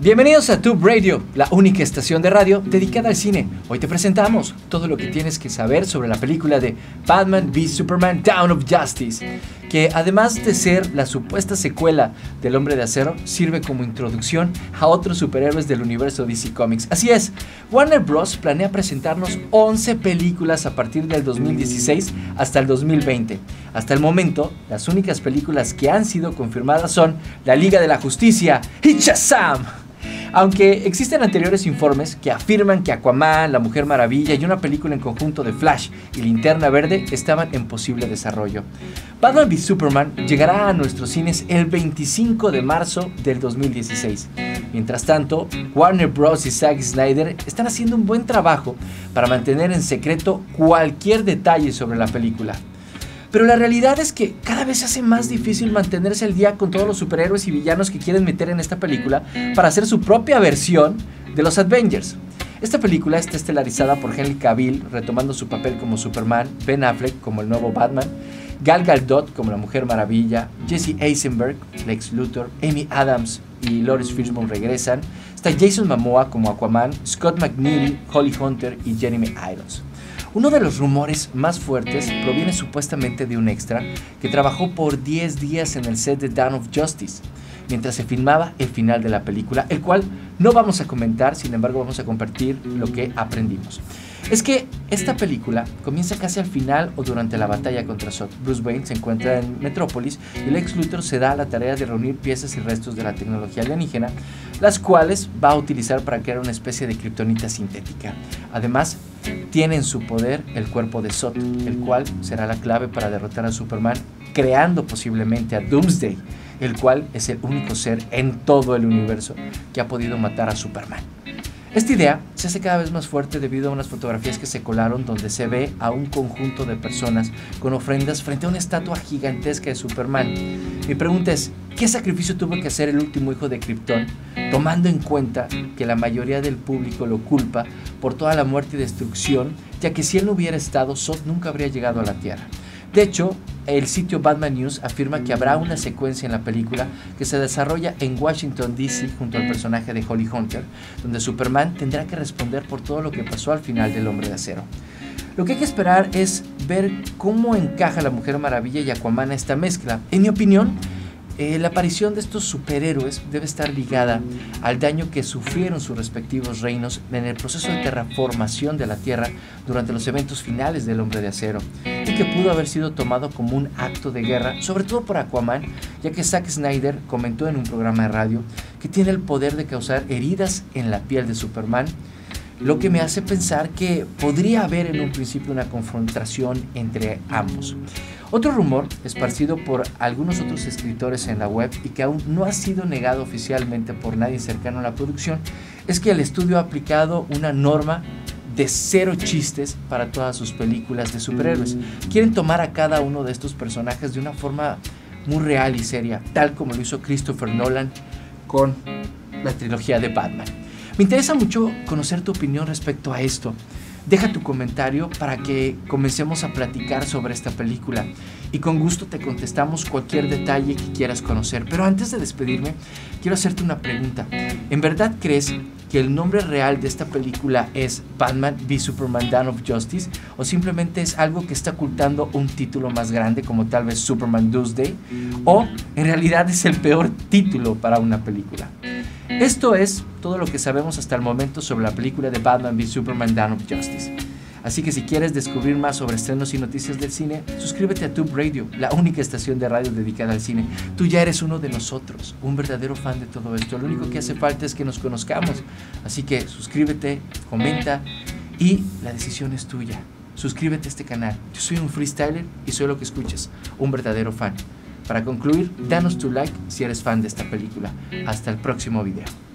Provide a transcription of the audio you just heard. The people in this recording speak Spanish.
Bienvenidos a Tube Radio, la única estación de radio dedicada al cine. Hoy te presentamos todo lo que tienes que saber sobre la película de Batman v Superman: Dawn of Justice, que además de ser la supuesta secuela del Hombre de Acero, sirve como introducción a otros superhéroes del universo DC Comics. Así es, Warner Bros. Planea presentarnos 11 películas a partir del 2016 hasta el 2020. Hasta el momento, las únicas películas que han sido confirmadas son La Liga de la Justicia y Shazam. Aunque existen anteriores informes que afirman que Aquaman, La Mujer Maravilla y una película en conjunto de Flash y Linterna Verde estaban en posible desarrollo. Batman v Superman llegará a nuestros cines el 25 de marzo del 2016. Mientras tanto, Warner Bros. Y Zack Snyder están haciendo un buen trabajo para mantener en secreto cualquier detalle sobre la película. Pero la realidad es que cada vez se hace más difícil mantenerse al día con todos los superhéroes y villanos que quieren meter en esta película para hacer su propia versión de los Avengers. Esta película está estelarizada por Henry Cavill retomando su papel como Superman, Ben Affleck como el nuevo Batman, Gal Gadot como la Mujer Maravilla, Jesse Eisenberg, Lex Luthor, Amy Adams y Lawrence Fishburne regresan. Está Jason Momoa como Aquaman, Scott McNeely, Holly Hunter y Jeremy Irons. Uno de los rumores más fuertes proviene supuestamente de un extra que trabajó por 10 días en el set de Dawn of Justice, mientras se filmaba el final de la película, el cual no vamos a comentar, sin embargo vamos a compartir lo que aprendimos. Es que esta película comienza casi al final o durante la batalla contra Zod. Bruce Wayne se encuentra en Metrópolis y Lex Luthor se da a la tarea de reunir piezas y restos de la tecnología alienígena, las cuales va a utilizar para crear una especie de kriptonita sintética. Además, tiene en su poder el cuerpo de Zod, el cual será la clave para derrotar a Superman, creando posiblemente a Doomsday, el cual es el único ser en todo el universo que ha podido matar a Superman. Esta idea se hace cada vez más fuerte debido a unas fotografías que se colaron donde se ve a un conjunto de personas con ofrendas frente a una estatua gigantesca de Superman. Mi pregunta es, ¿qué sacrificio tuvo que hacer el último hijo de Krypton, tomando en cuenta que la mayoría del público lo culpa por toda la muerte y destrucción, ya que si él no hubiera estado, Zod nunca habría llegado a la Tierra? De hecho, el sitio Batman News afirma que habrá una secuencia en la película que se desarrolla en Washington DC junto al personaje de Holly Hunter, donde Superman tendrá que responder por todo lo que pasó al final del Hombre de Acero. Lo que hay que esperar es ver cómo encaja la Mujer Maravilla y Aquaman a esta mezcla. En mi opinión, la aparición de estos superhéroes debe estar ligada al daño que sufrieron sus respectivos reinos en el proceso de terraformación de la Tierra durante los eventos finales del Hombre de Acero, y que pudo haber sido tomado como un acto de guerra, sobre todo por Aquaman, ya que Zack Snyder comentó en un programa de radio que tiene el poder de causar heridas en la piel de Superman, lo que me hace pensar que podría haber en un principio una confrontación entre ambos. Otro rumor, esparcido por algunos otros escritores en la web y que aún no ha sido negado oficialmente por nadie cercano a la producción, es que el estudio ha aplicado una norma de 0 chistes para todas sus películas de superhéroes. Quieren tomar a cada uno de estos personajes de una forma muy real y seria, tal como lo hizo Christopher Nolan con la trilogía de Batman. Me interesa mucho conocer tu opinión respecto a esto. Deja tu comentario para que comencemos a platicar sobre esta película y con gusto te contestamos cualquier detalle que quieras conocer. Pero antes de despedirme, quiero hacerte una pregunta. ¿En verdad crees que el nombre real de esta película es Batman v Superman: Dawn of Justice, o simplemente es algo que está ocultando un título más grande como tal vez Superman Doomsday, o en realidad es el peor título para una película? Esto es todo lo que sabemos hasta el momento sobre la película de Batman v Superman: Dawn of Justice. Así que si quieres descubrir más sobre estrenos y noticias del cine, suscríbete a Tube Radio, la única estación de radio dedicada al cine. Tú ya eres uno de nosotros, un verdadero fan de todo esto. Lo único que hace falta es que nos conozcamos. Así que suscríbete, comenta y la decisión es tuya. Suscríbete a este canal. Yo soy un freestyler y soy lo que escuchas, un verdadero fan. Para concluir, danos tu like si eres fan de esta película. Hasta el próximo video.